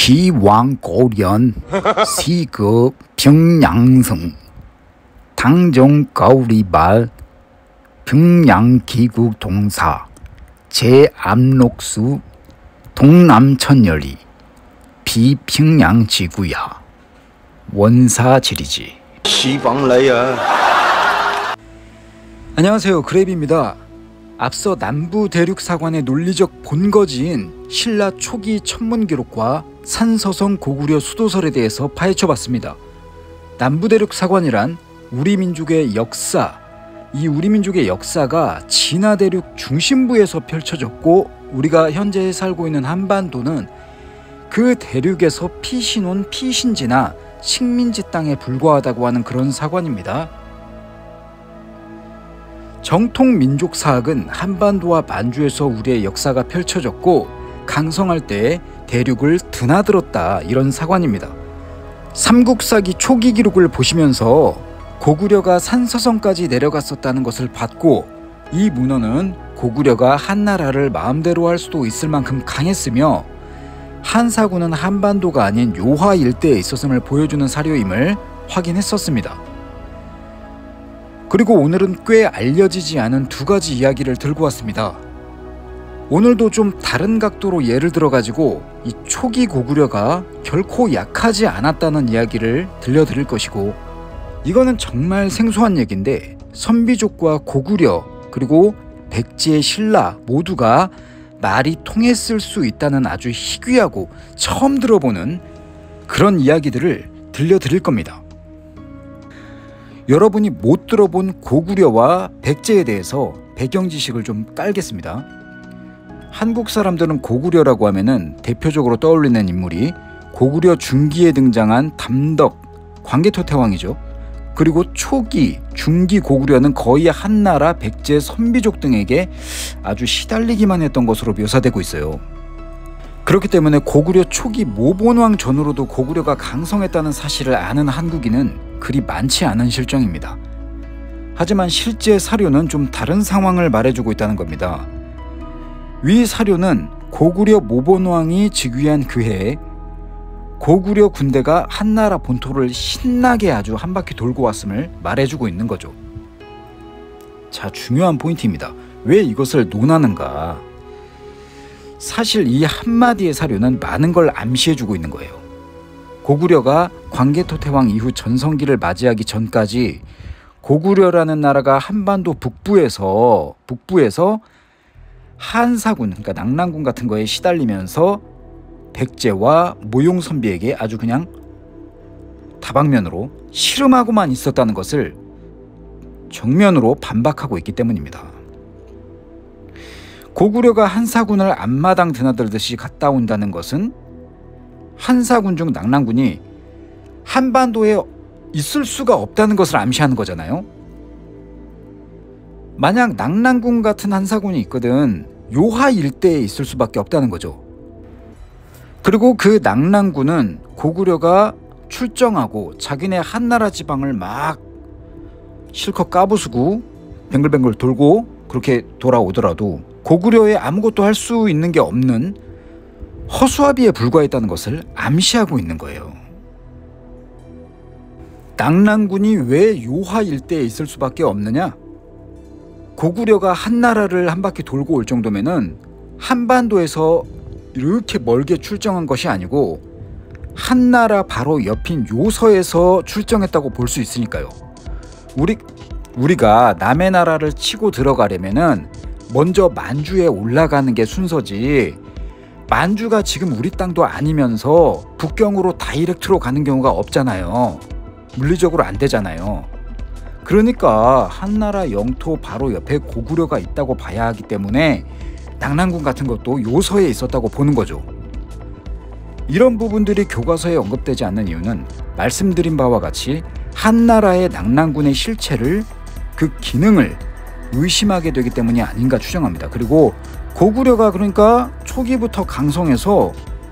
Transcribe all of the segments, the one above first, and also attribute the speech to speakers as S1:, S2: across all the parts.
S1: 시왕고련 시급 평양성 당정가오리발 평양기국동사 제암록수 동남천열이 비평양지구야 원사지리지. 안녕하세요, 그랩입니다. 앞서 남부 대륙사관의 논리적 본거지인 신라 초기 천문기록과 산서성 고구려 수도설에 대해서 파헤쳐봤습니다. 남부 대륙사관이란 우리 민족의 역사, 이 우리 민족의 역사가 진화 대륙 중심부에서 펼쳐졌고, 우리가 현재 살고 있는 한반도는 그 대륙에서 피신온 피신지나 식민지 땅에 불과하다고 하는 그런 사관입니다. 정통 민족사학은 한반도와 만주에서 우리의 역사가 펼쳐졌고 강성할 때 대륙을 드나들었다, 이런 사관입니다. 삼국사기 초기 기록을 보시면서 고구려가 산서성까지 내려갔었다는 것을 봤고, 이 문헌은 고구려가 한나라를 마음대로 할 수도 있을 만큼 강했으며 한사군은 한반도가 아닌 요하 일대에 있었음을 보여주는 사료임을 확인했었습니다. 그리고 오늘은 꽤 알려지지 않은 두 가지 이야기를 들고 왔습니다. 오늘도 좀 다른 각도로 예를 들어가지고 이 초기 고구려가 결코 약하지 않았다는 이야기를 들려드릴 것이고, 이거는 정말 생소한 얘기인데 선비족과 고구려 그리고 백제, 신라 모두가 말이 통했을 수 있다는 아주 희귀하고 처음 들어보는 그런 이야기들을 들려드릴 겁니다. 여러분이 못 들어본 고구려와 백제에 대해서 배경 지식을 좀 깔겠습니다. 한국 사람들은 고구려라고 하면은 대표적으로 떠올리는 인물이 고구려 중기에 등장한 담덕, 광개토태왕이죠. 그리고 초기, 중기 고구려는 거의 한나라, 백제, 선비족 등에게 아주 시달리기만 했던 것으로 묘사되고 있어요. 그렇기 때문에 고구려 초기 모본왕 전후로도 고구려가 강성했다는 사실을 아는 한국인은 그리 많지 않은 실정입니다. 하지만 실제 사료는 좀 다른 상황을 말해주고 있다는 겁니다. 위 사료는 고구려 모본왕이 즉위한 그해에 고구려 군대가 한나라 본토를 신나게 아주 한 바퀴 돌고 왔음을 말해주고 있는 거죠. 자, 중요한 포인트입니다. 왜 이것을 논하는가? 사실 이 한마디의 사료는 많은 걸 암시해주고 있는 거예요. 고구려가 광개토태왕 이후 전성기를 맞이하기 전까지 고구려라는 나라가 한반도 북부에서 한사군, 그러니까 낙랑군 같은 거에 시달리면서 백제와 모용선비에게 아주 그냥 다방면으로 씨름하고만 있었다는 것을 정면으로 반박하고 있기 때문입니다. 고구려가 한사군을 앞마당 드나들듯이 갔다 온다는 것은 한사군 중 낙랑군이 한반도에 있을 수가 없다는 것을 암시하는 거잖아요. 만약 낙랑군 같은 한사군이 있거든 요하 일대에 있을 수밖에 없다는 거죠. 그리고 그 낙랑군은 고구려가 출정하고 자기네 한나라 지방을 막 실컷 까부수고 뱅글뱅글 돌고 그렇게 돌아오더라도 고구려에 아무것도 할 수 있는 게 없는 허수아비에 불과했다는 것을 암시하고 있는 거예요. 낙랑군이 왜 요하 일대에 있을 수밖에 없느냐? 고구려가 한나라를 한 바퀴 돌고 올 정도면은 한반도에서 이렇게 멀게 출정한 것이 아니고 한나라 바로 옆인 요서에서 출정했다고 볼 수 있으니까요. 우리가 남의 나라를 치고 들어가려면은 먼저 만주에 올라가는 게 순서지, 만주가 지금 우리 땅도 아니면서 북경으로 다이렉트로 가는 경우가 없잖아요. 물리적으로 안 되잖아요. 그러니까 한나라 영토 바로 옆에 고구려가 있다고 봐야 하기 때문에 낙랑군 같은 것도 요서에 있었다고 보는 거죠. 이런 부분들이 교과서에 언급되지 않는 이유는 말씀드린 바와 같이 한나라의 낙랑군의 실체를, 그 기능을 의심하게 되기 때문이 아닌가 추정합니다. 그리고 고구려가 그러니까 초기부터 강성해서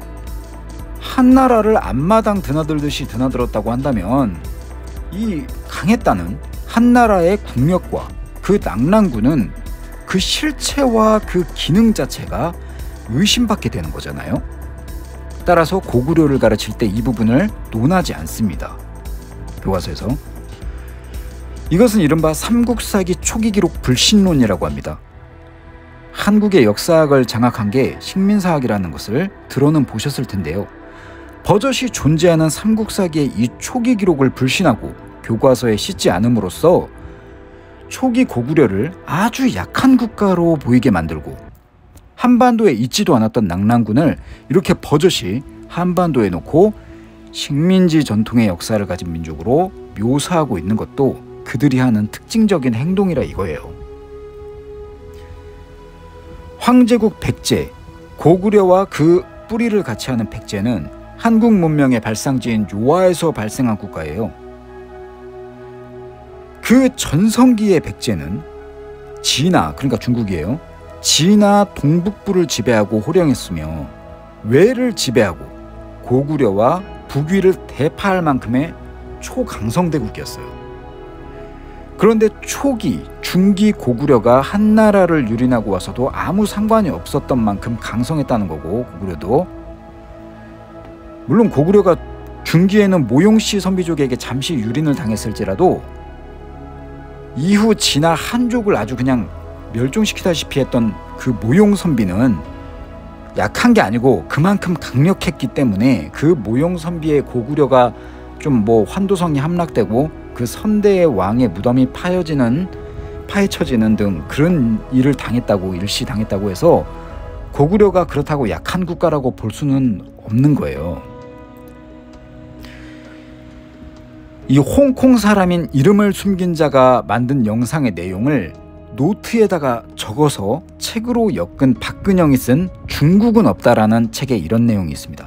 S1: 한나라를 앞마당 드나들듯이 드나들었다고 한다면 이 강했다는 한나라의 국력과 그 낙랑군은 그 실체와 그 기능 자체가 의심받게 되는 거잖아요. 따라서 고구려를 가르칠 때 이 부분을 논하지 않습니다. 교과서에서. 이것은 이른바 삼국사기 초기 기록 불신론이라고 합니다. 한국의 역사학을 장악한 게 식민사학이라는 것을 들어는 보셨을 텐데요. 버젓이 존재하는 삼국사기의 이 초기 기록을 불신하고 교과서에 싣지 않음으로써 초기 고구려를 아주 약한 국가로 보이게 만들고 한반도에 있지도 않았던 낙랑군을 이렇게 버젓이 한반도에 놓고 식민지 전통의 역사를 가진 민족으로 묘사하고 있는 것도 그들이 하는 특징적인 행동이라 이거예요. 황제국 백제, 고구려와 그 뿌리를 같이 하는 백제는 한국 문명의 발상지인 요하에서 발생한 국가예요. 그 전성기의 백제는 진화, 그러니까 중국이에요. 진화 동북부를 지배하고 호령했으며 외를 지배하고 고구려와 북위를 대파할 만큼의 초강성대국이었어요. 그런데 초기, 중기 고구려가 한나라를 유린하고 와서도 아무 상관이 없었던 만큼 강성했다는 거고, 고구려도. 물론 고구려가 중기에는 모용씨 선비족에게 잠시 유린을 당했을지라도 이후 진화 한족을 아주 그냥 멸종시키다시피 했던 그 모용 선비는 약한 게 아니고 그만큼 강력했기 때문에 그 모용 선비의 고구려가 좀 환도성이 함락되고 그 선대의 왕의 무덤이 파헤쳐지는 등 그런 일을 당했다고, 일시당했다고 해서 고구려가 그렇다고 약한 국가라고 볼 수는 없는 거예요. 이 홍콩 사람인 이름을 숨긴 자가 만든 영상의 내용을 노트에다가 적어서 책으로 엮은 박근영이 쓴 중국은 없다라는 책에 이런 내용이 있습니다.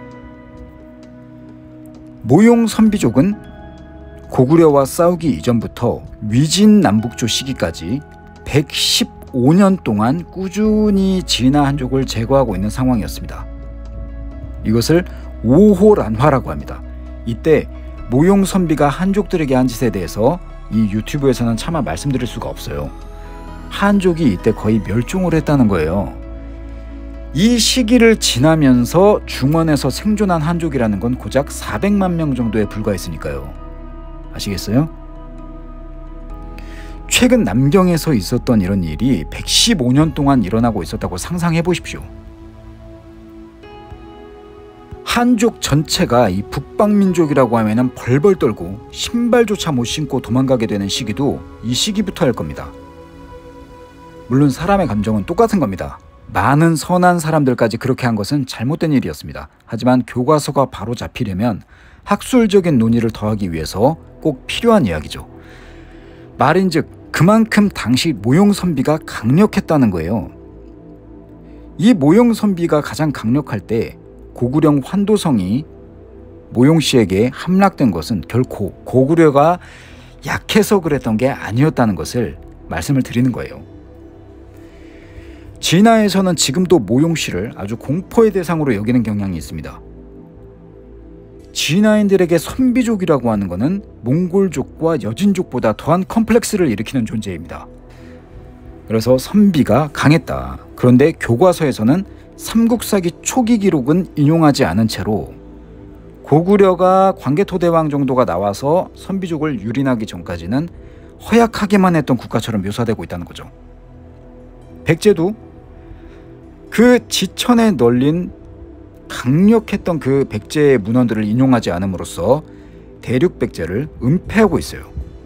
S1: 모용 선비족은 고구려와 싸우기 이전부터 위진 남북조 시기까지 115년 동안 꾸준히 진화 한족을 제거하고 있는 상황이었습니다. 이것을 오호란화라고 합니다. 이때 모용 선비가 한족들에게 한 짓에 대해서 이 유튜브에서는 차마 말씀드릴 수가 없어요. 한족이 이때 거의 멸종을 했다는 거예요. 이 시기를 지나면서 중원에서 생존한 한족이라는 건 고작 400만 명 정도에 불과했으니까요. 아시겠어요? 최근 남경에서 있었던 이런 일이 115년 동안 일어나고 있었다고 상상해 보십시오. 한족 전체가 이 북방민족이라고 하면은 벌벌 떨고 신발조차 못 신고 도망가게 되는 시기도 이 시기부터일 겁니다. 물론 사람의 감정은 똑같은 겁니다. 많은 선한 사람들까지 그렇게 한 것은 잘못된 일이었습니다. 하지만 교과서가 바로 잡히려면 학술적인 논의를 더하기 위해서 꼭 필요한 이야기죠. 말인즉 그만큼 당시 모용선비가 강력했다는 거예요. 이 모용선비가 가장 강력할 때 고구려 환도성이 모용씨에게 함락된 것은 결코 고구려가 약해서 그랬던 게 아니었다는 것을 말씀을 드리는 거예요. 진화에서는 지금도 모용씨를 아주 공포의 대상으로 여기는 경향이 있습니다. 진화인들에게 선비족이라고 하는 것은 몽골족과 여진족보다 더한 컴플렉스를 일으키는 존재입니다. 그래서 선비가 강했다. 그런데 교과서에서는 삼국사기 초기 기록은 인용하지 않은 채로 고구려가 광개토대왕 정도가 나와서 선비족을 유린하기 전까지는 허약하게만 했던 국가처럼 묘사되고 있다는 거죠. 백제도 그 지천에 널린 강력했던 그 백제의 문헌들을 인용하지 않음으로써 대륙 백제를 은폐하고 있어요.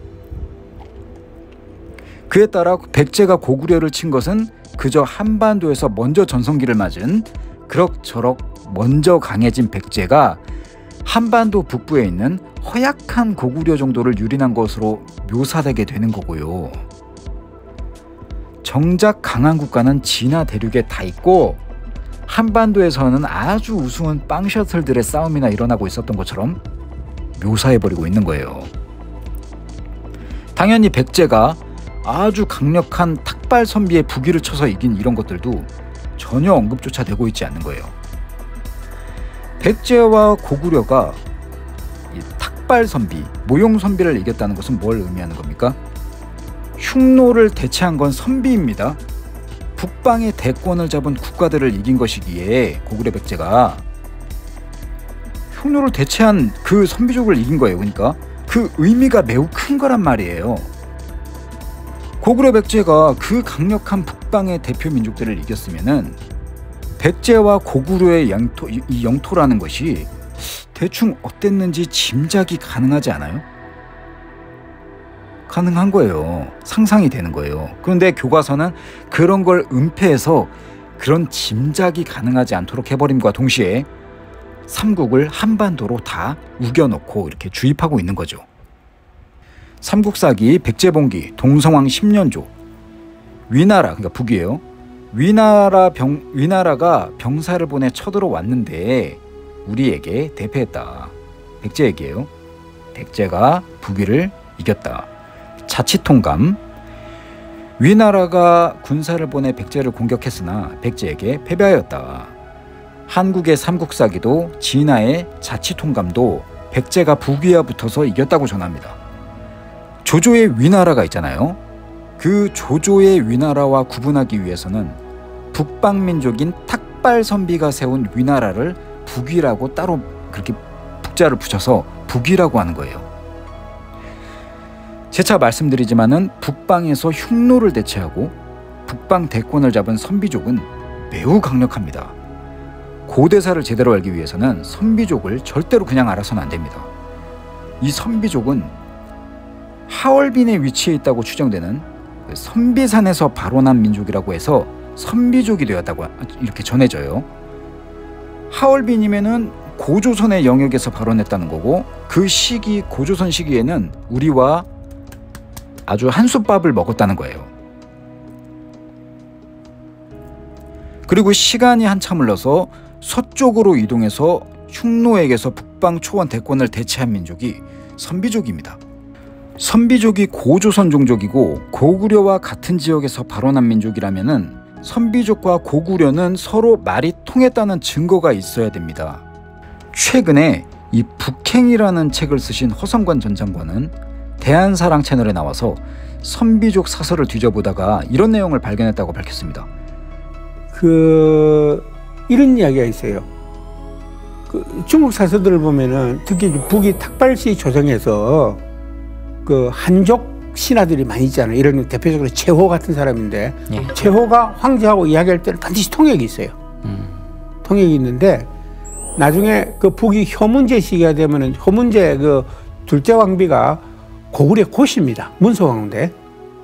S1: 그에 따라 백제가 고구려를 친 것은 그저 한반도에서 먼저 전성기를 맞은 그럭저럭 먼저 강해진 백제가 한반도 북부에 있는 허약한 고구려 정도를 유린한 것으로 묘사되게 되는 거고요. 정작 강한 국가는 진화 대륙에 다 있고 한반도에서는 아주 우스운 빵셔틀들의 싸움이나 일어나고 있었던 것처럼 묘사해버리고 있는 거예요. 당연히 백제가 아주 강력한 탁발 선비의 부기를 쳐서 이긴 이런 것들도 전혀 언급조차 되고 있지 않는 거예요. 백제와 고구려가 이 탁발 선비, 모용 선비를 이겼다는 것은 뭘 의미하는 겁니까? 흉노를 대체한 건 선비입니다. 북방의 대권을 잡은 국가들을 이긴 것이기에 고구려 백제가 흉노를 대체한 그 선비족을 이긴 거예요. 그러니까 그 의미가 매우 큰 거란 말이에요. 고구려 백제가 그 강력한 북방의 대표 민족들을 이겼으면은 백제와 고구려의 이 영토라는 것이 대충 어땠는지 짐작이 가능하지 않아요? 가능한 거예요. 상상이 되는 거예요. 그런데 교과서는 그런 걸 은폐해서 그런 짐작이 가능하지 않도록 해버림과 동시에 삼국을 한반도로 다 우겨놓고 이렇게 주입하고 있는 거죠. 삼국사기 백제봉기 동성왕 10년조 위나라, 그러니까 북이에요. 위나라가 병사를 보내 쳐들어왔는데 우리에게 대패했다. 백제에게요. 백제가 북위를 이겼다. 자치통감. 위나라가 군사를 보내 백제를 공격했으나 백제에게 패배하였다. 한국의 삼국사기도 진화의 자치통감도 백제가 북위와 붙어서 이겼다고 전합니다. 조조의 위나라가 있잖아요. 그 조조의 위나라와 구분하기 위해서는 북방민족인 탁발선비가 세운 위나라를 북위라고 따로 그렇게 북자를 붙여서 북위라고 하는 거예요. 재차 말씀드리지만은 북방에서 흉노를 대체하고 북방 대권을 잡은 선비족은 매우 강력합니다. 고대사를 제대로 알기 위해서는 선비족을 절대로 그냥 알아서는 안 됩니다. 이 선비족은 하얼빈에 위치해 있다고 추정되는 선비산에서 발원한 민족이라고 해서 선비족이 되었다고 이렇게 전해져요. 하얼빈이면은 고조선의 영역에서 발원했다는 거고, 그 시기, 고조선 시기에는 우리와 아주 한솥밥을 먹었다는 거예요. 그리고 시간이 한참 흘러서 서쪽으로 이동해서 흉노에게서 북방 초원 대권을 대체한 민족이 선비족입니다. 선비족이 고조선 종족이고 고구려와 같은 지역에서 발원한 민족이라면은 선비족과 고구려는 서로 말이 통했다는 증거가 있어야 됩니다. 최근에 이 북행이라는 책을 쓰신 허성관 전 장관은 대한사랑 채널에 나와서 선비족 사설을 뒤져보다가 이런 내용을 발견했다고 밝혔습니다.
S2: 이런 이야기가 있어요. 중국 사서들을 보면은 특히 북이 탁발시 조정에서 한족 신하들이 많이 있잖아요. 이런 대표적으로 최호 같은 사람인데, 예. 최호가 황제하고 이야기할 때는 반드시 통역이 있어요. 통역이 있는데 나중에 북이 효문제 시기가 되면은 효문제 둘째 왕비가 고구려 고씨입니다. 문소왕후인데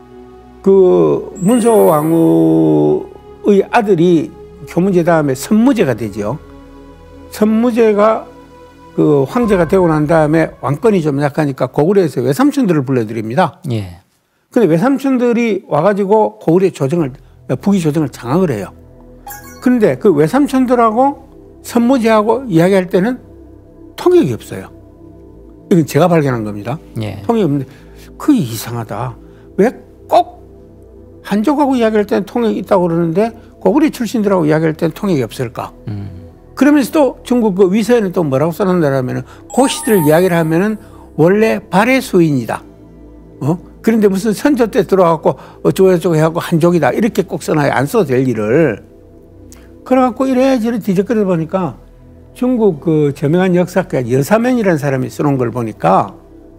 S2: 문소왕후의 아들이 효문제 다음에 선무제가 되죠. 선무제가 황제가 되고 난 다음에 왕권이 좀 약하니까 고구려에서 외삼촌들을 불러드립니다. 예. 근데 외삼촌들이 와가지고 고구려 북위 조정을 장악을 해요. 그런데 그 외삼촌들하고 선무제하고 이야기할 때는 통역이 없어요. 이건 제가 발견한 겁니다. 예. 통역이 없는데 그게 이상하다. 왜 꼭 한족하고 이야기할 때는 통역이 있다고 그러는데 고구려 출신들하고 이야기할 때는 통역이 없을까? 그러면서 또 중국 위서에는 또 뭐라고 써놨냐면 고씨들 이야기를 하면은 원래 발해 수인이다. 그런데 무슨 선조 때 들어와갖고 어쩌고저쩌고 해갖고 한족이다. 이렇게 꼭 써놔요. 안 써도 될 일을. 그래갖고 이래저래 뒤적거려 보니까 중국 저명한 역사가 여사면이라는 사람이 써놓은 걸 보니까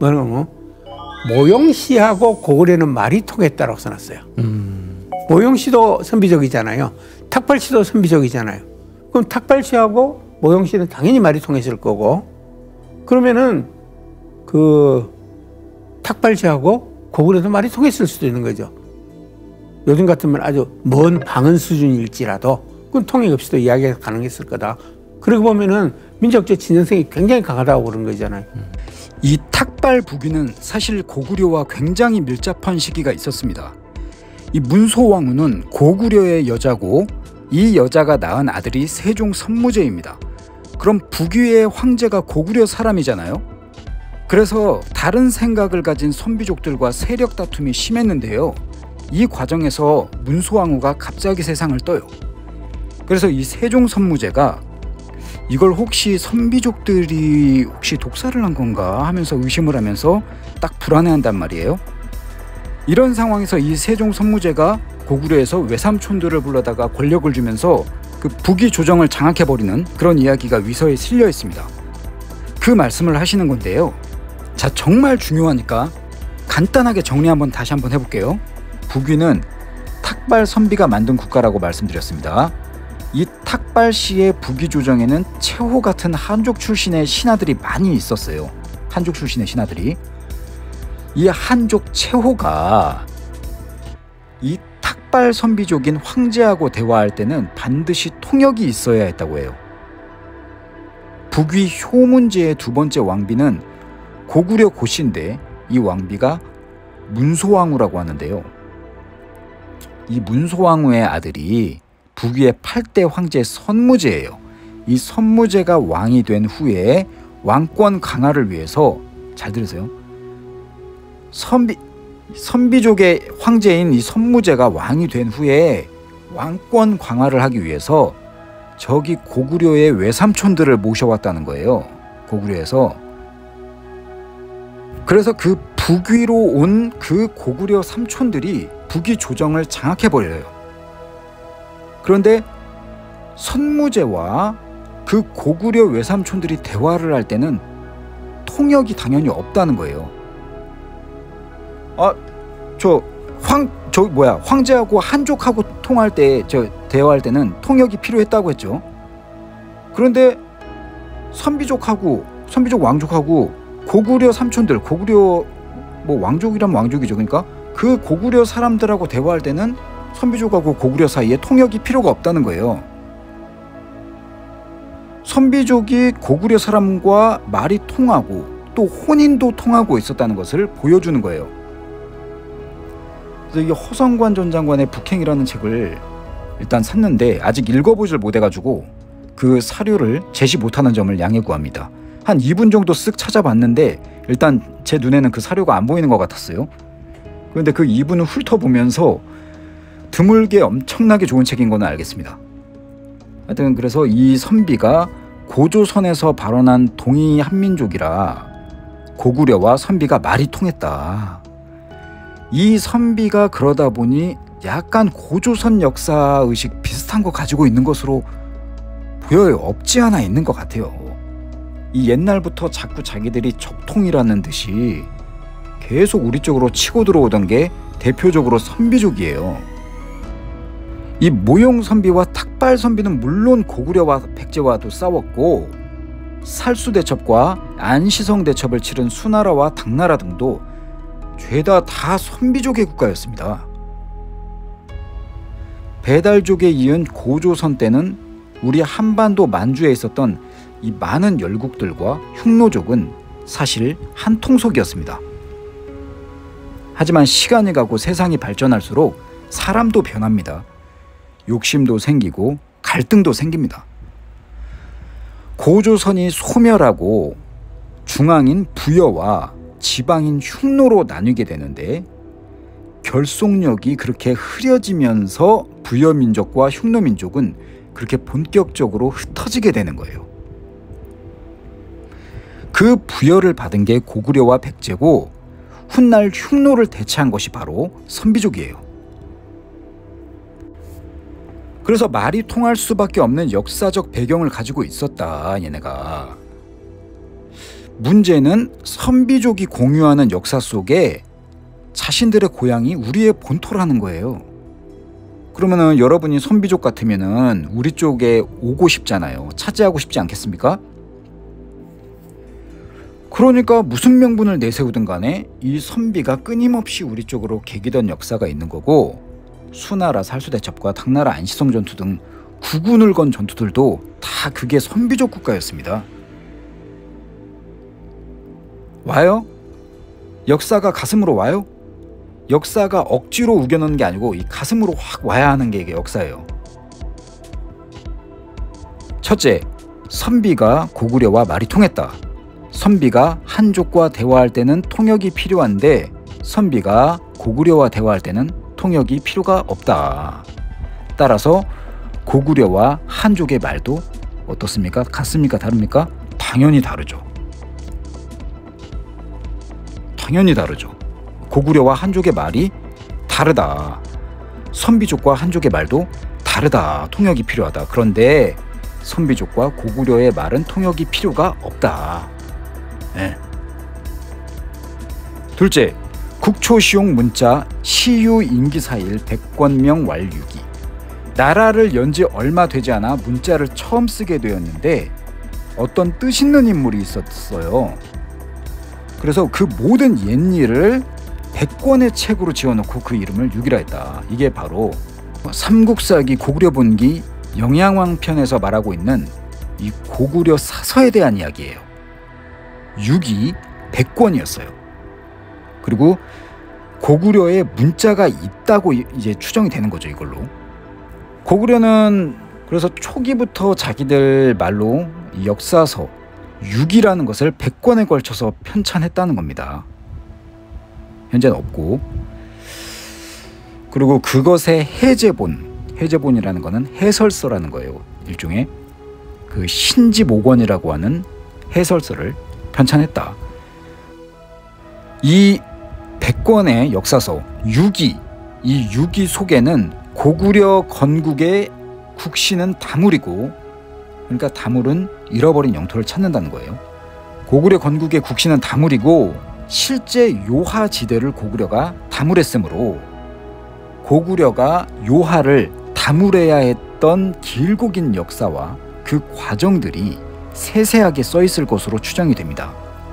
S2: 모용씨하고 고구려는 말이 통했다라고 써놨어요. 모용씨도 선비족이잖아요. 탁발씨도 선비족이잖아요. 그럼 탁발씨하고 모용씨는 당연히 말이 통했을 거고, 그러면은 탁발씨하고 고구려도 말이 통했을 수도 있는 거죠. 요즘 같으면 아주 먼 방언 수준일지라도 그건 통역 없이도 이야기가 가능했을 거다. 그러고 보면은 민족적 진정성이 굉장히 강하다고 그런 거잖아요.
S1: 이 탁발 북위는 사실 고구려와 굉장히 밀접한 시기가 있었습니다. 이 문소왕후는 고구려의 여자고 이 여자가 낳은 아들이 세종 선무제입니다. 그럼 북위의 황제가 고구려 사람이잖아요. 그래서 다른 생각을 가진 선비족들과 세력 다툼이 심했는데요. 이 과정에서 문소왕후가 갑자기 세상을 떠요. 그래서 이 세종 선무제가 이걸 혹시 선비족들이 혹시 독살을 한 건가 하면서 의심을 하면서 딱 불안해한단 말이에요. 이런 상황에서 이 세종 선무제가 고구려에서 외삼촌들을 불러다가 권력을 주면서 북위 조정을 장악해버리는 그런 이야기가 위서에 실려 있습니다. 그 말씀을 하시는 건데요. 자, 정말 중요하니까 간단하게 정리 다시 한번 해볼게요. 북위는 탁발 선비가 만든 국가라고 말씀드렸습니다. 이 탁발 시의 북위 조정에는 채호 같은 한족 출신의 신하들이 많이 있었어요. 한족 출신의 신하들이. 이 한족 채호가 이 탁발 선비족인 황제하고 대화할 때는 반드시 통역이 있어야 했다고 해요. 북위 효문제의 두 번째 왕비는 고구려 고씨인데 이 왕비가 문소왕후라고 하는데요. 이 문소왕후의 아들이 북위의 8대 황제 선무제예요. 이 선무제가 왕이 된 후에 왕권 강화를 위해서, 잘 들으세요, 선비족의 황제인 이 선무제가 왕이 된 후에 왕권 강화를 하기 위해서 저기 고구려의 외삼촌들을 모셔왔다는 거예요. 고구려에서. 그래서 그 북위로 온 그 고구려 삼촌들이 북위 조정을 장악해버려요. 그런데 선무제와 그 고구려 외삼촌들이 대화를 할 때는 통역이 당연히 없다는 거예요. 황제하고 한족하고 통할 때, 대화할 때는 통역이 필요했다고 했죠. 그런데 선비족 왕족하고 고구려 삼촌들, 고구려 왕족이라면 왕족이죠. 그러니까 그 고구려 사람들하고 대화할 때는 선비족하고 고구려 사이에 통역이 필요가 없다는 거예요. 선비족이 고구려 사람과 말이 통하고 또 혼인도 통하고 있었다는 것을 보여주는 거예요. 그래서 이 허성관 전 장관의 북행이라는 책을 일단 샀는데 아직 읽어보질 못해가지고 그 사료를 제시 못하는 점을 양해 구합니다. 한 2분 정도 쓱 찾아봤는데 일단 제 눈에는 그 사료가 안 보이는 것 같았어요. 그런데 그 2분을 훑어보면서 드물게 엄청나게 좋은 책인 거는 알겠습니다. 하여튼 그래서 이 선비가 고조선에서 발원한 동이 한민족이라 고구려와 선비가 말이 통했다. 이 선비가 그러다 보니 약간 고조선 역사의식 비슷한 거 가지고 있는 것으로 보여요. 없지 않아 있는 것 같아요. 이 옛날부터 자꾸 자기들이 적통이라는 듯이 계속 우리 쪽으로 치고 들어오던 게 대표적으로 선비족이에요. 이 모용선비와 탁발선비는 물론 고구려와 백제와도 싸웠고 살수대첩과 안시성대첩을 치른 수나라와 당나라 등도 죄다 다 선비족의 국가였습니다. 배달족에 이은 고조선 때는 우리 한반도 만주에 있었던 이 많은 열국들과 흉노족은 사실 한 통속이었습니다. 하지만 시간이 가고 세상이 발전할수록 사람도 변합니다. 욕심도 생기고 갈등도 생깁니다. 고조선이 소멸하고 중앙인 부여와 지방인 흉노로 나뉘게 되는데 결속력이 그렇게 흐려지면서 부여민족과 흉노민족은 그렇게 본격적으로 흩어지게 되는 거예요. 그 부여를 받은 게 고구려와 백제고 훗날 흉노를 대체한 것이 바로 선비족이에요. 그래서 말이 통할 수밖에 없는 역사적 배경을 가지고 있었다, 얘네가. 문제는 선비족이 공유하는 역사 속에 자신들의 고향이 우리의 본토라는 거예요. 그러면은 여러분이 선비족 같으면은 우리 쪽에 오고 싶잖아요. 차지하고 싶지 않겠습니까? 그러니까 무슨 명분을 내세우든 간에 이 선비가 끊임없이 우리 쪽으로 개기던 역사가 있는 거고, 수나라 살수대첩과 당나라 안시성 전투 등 국운을 건 전투들도 다 그게 선비족 국가였습니다. 와요? 역사가 가슴으로 와요? 역사가 억지로 우겨넣는 게 아니고 이 가슴으로 확 와야 하는 게 이게 역사예요. 첫째, 선비가 고구려와 말이 통했다. 선비가 한족과 대화할 때는 통역이 필요한데 선비가 고구려와 대화할 때는 통역이 필요가 없다. 따라서 고구려와 한족의 말도 어떻습니까? 같습니까? 다릅니까? 당연히 다르죠. 당연히 다르죠. 고구려와 한족의 말이 다르다. 선비족과 한족의 말도 다르다. 통역이 필요하다. 그런데 선비족과 고구려의 말은 통역이 필요가 없다. 네. 둘째, 국초시용 문자 시유 임기사일 100권명 왈유기. 나라를 연 지 얼마 되지 않아 문자를 처음 쓰게 되었는데 어떤 뜻있는 인물이 있었어요. 그래서 그 모든 옛일을 100권의 책으로 지어놓고 그 이름을 유기라 했다. 이게 바로 삼국사기 고구려 본기 영양왕편에서 말하고 있는 이 고구려 사서에 대한 이야기예요. 유기 100권이었어요. 그리고 고구려에 문자가 있다고 이제 추정이 되는 거죠, 이걸로. 고구려는 그래서 초기부터 자기들 말로 이 역사서 유기라는 것을 100권에 걸쳐서 편찬했다는 겁니다. 현재는 없고. 그리고 그것의 해제본이라는 거는 해설서라는 거예요. 일종의 그 신지목원이라고 하는 해설서를 편찬했다. 이 100권의 역사서 유기, 이 유기 속에는 고구려 건국의 국시는 다물이고, 그러니까 다물은 잃어버린 영토를 찾는다는 거예요. 고구려 건국의 국시는 다물이고 실제 요하지대를 고구려가 다물했으므로 고구려가 요하를 다물어야 했던 길고 긴 역사와 그 과정들이 세세하게 써 있을 것으로 추정이 됩니다.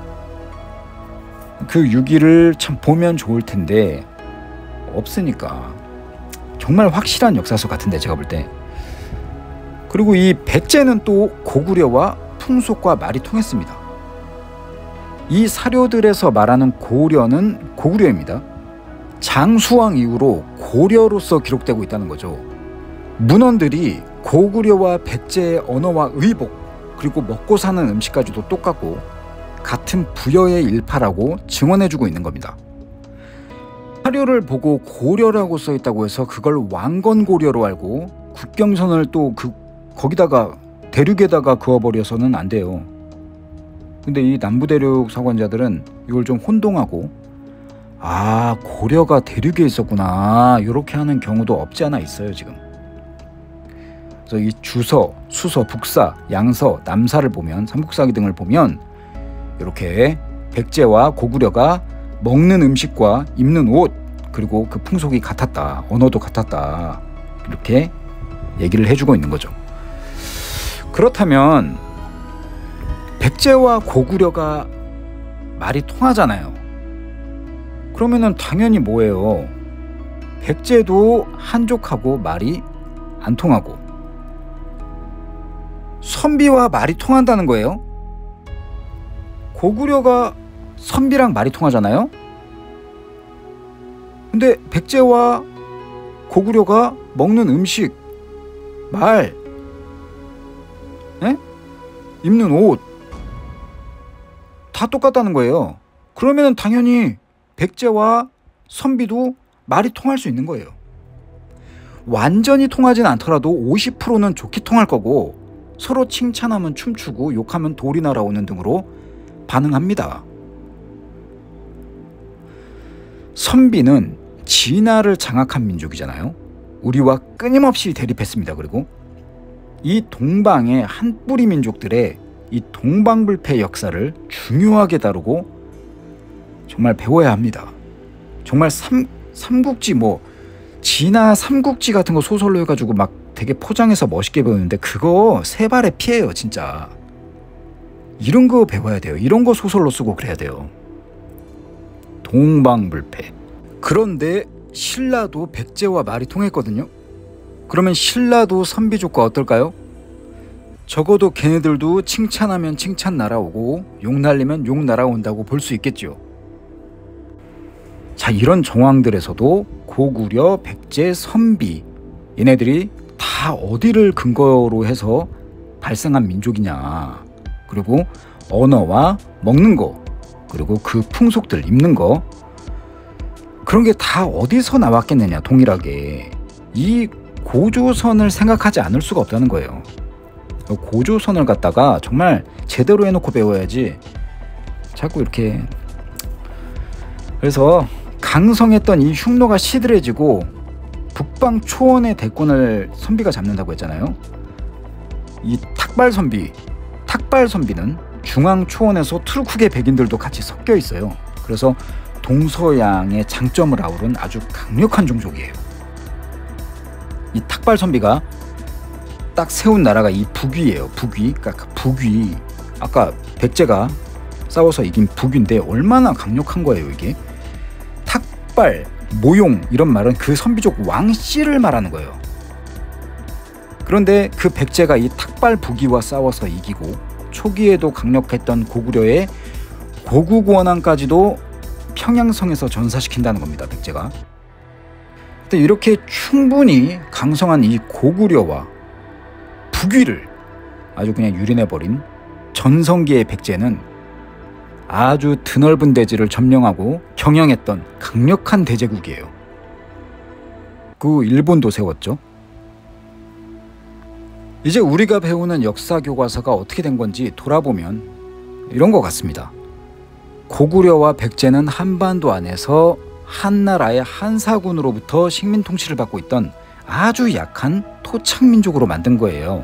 S1: 그 유기를 참 보면 좋을 텐데 없으니까 정말 확실한 역사서 같은데, 제가 볼 때. 그리고 이 백제는 또 고구려와 풍속과 말이 통했습니다. 이 사료들에서 말하는 고려는 고구려입니다. 장수왕 이후로 고려로서 기록되고 있다는 거죠. 문헌들이 고구려와 백제의 언어와 의복, 그리고 먹고 사는 음식까지도 똑같고 같은 부여의 일파라고 증언해주고 있는 겁니다. 사료를 보고 고려라고 써있다고 해서 그걸 왕건고려로 알고 국경선을 또 거기다가 대륙에다가 그어버려서는 안 돼요. 근데 이 남부대륙 서관자들은 이걸 좀 혼동하고, 아, 고려가 대륙에 있었구나, 이렇게 하는 경우도 없지 않아 있어요, 지금. 그래서 이 주서, 수서, 북사, 양서, 남사를 보면, 삼국사기 등을 보면 이렇게 백제와 고구려가 먹는 음식과 입는 옷, 그리고 그 풍속이 같았다, 언어도 같았다, 이렇게 얘기를 해주고 있는 거죠. 그렇다면 백제와 고구려가 말이 통하잖아요. 그러면은 당연히 뭐예요? 백제도 한족하고 말이 안 통하고 선비와 말이 통한다는 거예요. 고구려가 선비랑 말이 통하잖아요. 근데 백제와 고구려가 먹는 음식, 말, 입는 옷 다 똑같다는 거예요. 그러면 당연히 백제와 선비도 말이 통할 수 있는 거예요. 완전히 통하진 않더라도 50%는 좋게 통할 거고, 서로 칭찬하면 춤추고 욕하면 돌이 날아오는 등으로 반응합니다. 선비는 진화를 장악한 민족이잖아요. 우리와 끊임없이 대립했습니다. 그리고 이 동방의 한 뿌리 민족들의 이 동방불패 역사를 중요하게 다루고 정말 배워야 합니다. 정말 삼국지, 진화 삼국지 같은 거 소설로 해가지고 막 되게 포장해서 멋있게 배우는데 그거 세 발의 피해요, 진짜. 이런 거 배워야 돼요. 이런 거 소설로 쓰고 그래야 돼요. 동방불패. 그런데 신라도 백제와 말이 통했거든요. 그러면 신라도 선비족과 어떨까요? 적어도 걔네들도 칭찬하면 칭찬 날아오고 욕 날리면 욕 날아온다고 볼 수 있겠죠. 자, 이런 정황들에서도 고구려, 백제, 선비, 얘네들이 다 어디를 근거로 해서 발생한 민족이냐, 그리고 언어와 먹는 거, 그리고 그 풍속들, 입는 거, 그런 게 다 어디서 나왔겠느냐, 동일하게. 이 고조선을 생각하지 않을 수가 없다는 거예요. 고조선을 갖다가 정말 제대로 해놓고 배워야지 자꾸 이렇게. 그래서 강성했던 이 흉노가 시들해지고 북방 초원의 대권을 선비가 잡는다고 했잖아요. 이 탁발선비는 중앙 초원에서 트루크계 백인들도 같이 섞여 있어요. 그래서 동서양의 장점을 아우른 아주 강력한 종족이에요. 이 탁발 선비가 딱 세운 나라가 이 북위예요. 북위. 그러니까 북위. 아까 백제가 싸워서 이긴 북위인데 얼마나 강력한 거예요, 이게. 탁발, 모용 이런 말은 그 선비족 왕씨를 말하는 거예요. 그런데 그 백제가 이 탁발 북위와 싸워서 이기고 초기에도 강력했던 고구려의 고국 원왕까지도 평양성에서 전사시킨다는 겁니다, 백제가. 근데 이렇게 충분히 강성한 이 고구려와 북위를 아주 그냥 유린해버린 전성기의 백제는 아주 드넓은 대지를 점령하고 경영했던 강력한 대제국이에요. 그 일본도 세웠죠. 이제 우리가 배우는 역사 교과서가 어떻게 된 건지 돌아보면 이런 것 같습니다. 고구려와 백제는 한반도 안에서 한나라의 한사군으로부터 식민 통치를 받고 있던 아주 약한 토착민족으로 만든 거예요.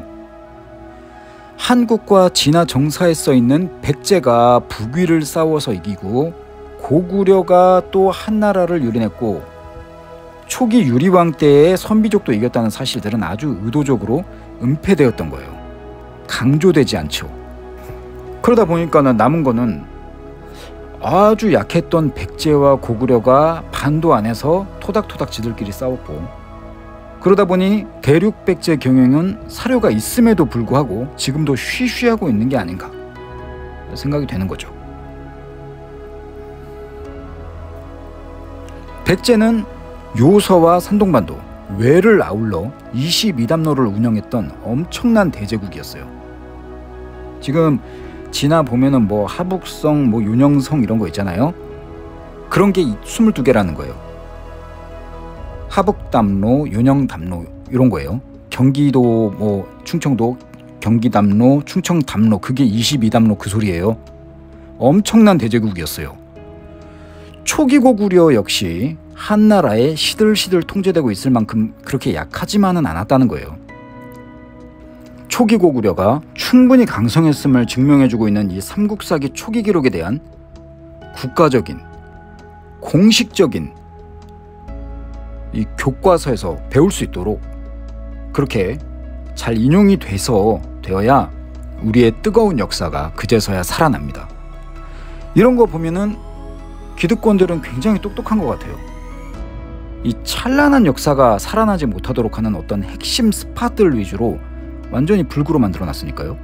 S1: 한국과 진화 정사에 써 있는 백제가 북위를 싸워서 이기고 고구려가 또 한나라를 유린했고 초기 유리왕 때의 선비족도 이겼다는 사실들은 아주 의도적으로 은폐되었던 거예요. 강조되지 않죠. 그러다 보니까는 남은 거는 아주 약했던 백제와 고구려가 반도 안에서 토닥토닥 지들끼리 싸웠고, 그러다 보니 대륙 백제 경영은 사료가 있음에도 불구하고 지금도 쉬쉬하고 있는 게 아닌가 생각이 되는 거죠. 백제는 요서와 산동반도, 외를 아울러 22담로를 운영했던 엄청난 대제국이었어요. 지금 진화 보면은 뭐 하북성, 뭐 윤영성 이런 거 있잖아요. 그런 게 22개라는 거예요. 하북담로, 윤영담로 이런 거예요. 경기도 뭐 충청도 경기담로, 충청담로, 그게 22담로 그 소리예요. 엄청난 대제국이었어요. 초기 고구려 역시 한나라에 시들시들 통제되고 있을 만큼 그렇게 약하지만은 않았다는 거예요. 초기 고구려가 충분히 강성했음을 증명해주고 있는 이 삼국사기 초기 기록에 대한 국가적인, 공식적인 이 교과서에서 배울 수 있도록 그렇게 잘 인용이 되어야 우리의 뜨거운 역사가 그제서야 살아납니다. 이런 거 보면은 기득권들은 굉장히 똑똑한 것 같아요. 이 찬란한 역사가 살아나지 못하도록 하는 어떤 핵심 스팟들 위주로 완전히 불구로 만들어놨으니까요.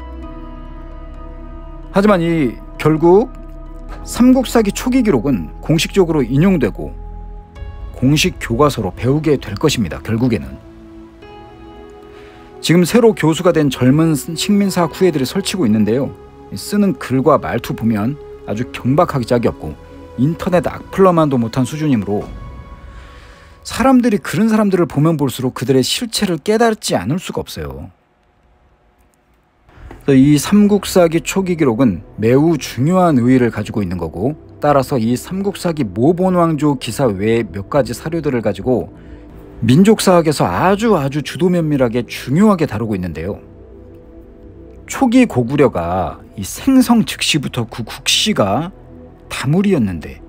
S1: 하지만 이 결국 삼국사기 초기 기록은 공식적으로 인용되고 공식 교과서로 배우게 될 것입니다. 결국에는. 지금 새로 교수가 된 젊은 식민사학 후예들이 설치고 있는데요. 쓰는 글과 말투 보면 아주 경박하기 짝이 없고 인터넷 악플러만도 못한 수준이므로 사람들이 그런 사람들을 보면 볼수록 그들의 실체를 깨닫지 않을 수가 없어요. 이 삼국사기 초기 기록은 매우 중요한 의의를 가지고 있는 거고, 따라서 이 삼국사기 모본왕조 기사 외에 몇 가지 사료들을 가지고 민족사학에서 아주 주도 면밀하게 중요하게 다루고 있는데요. 초기 고구려가 이 생성 즉시부터 그 국시가 다물이었는데,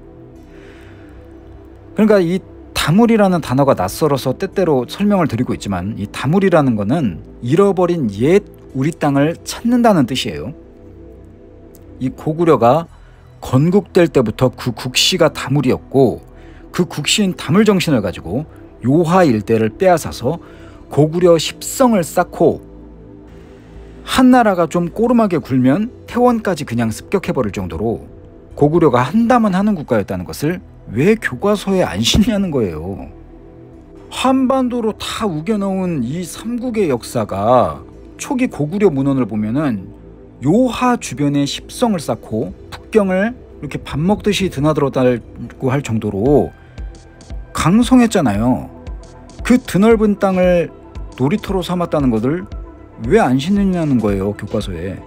S1: 그러니까 이 다물이라는 단어가 낯설어서 때때로 설명을 드리고 있지만, 이 다물이라는 거는 잃어버린 옛 우리 땅을 찾는다는 뜻이에요. 이 고구려가 건국될 때부터 그 국시가 다물이었고, 그 국시인 다물 정신을 가지고 요하 일대를 빼앗아서 고구려 10성을 쌓고 한나라가 좀 꼬름하게 굴면 태원까지 그냥 습격해버릴 정도로 고구려가 한다면 하는 국가였다는 것을 왜 교과서에 안 싣냐는 거예요. 한반도로 다 우겨넣은 이 삼국의 역사가 초기 고구려 문헌을 보면은 요하 주변에 10성을 쌓고 북경을 이렇게 밥 먹듯이 드나들었다고 할 정도로 강성했잖아요. 그 드넓은 땅을 놀이터로 삼았다는 것을 왜 안 싣느냐는 거예요, 교과서에.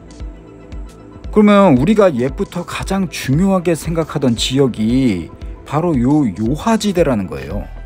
S1: 그러면 우리가 옛부터 가장 중요하게 생각하던 지역이 바로 요 요하지대라는 거예요.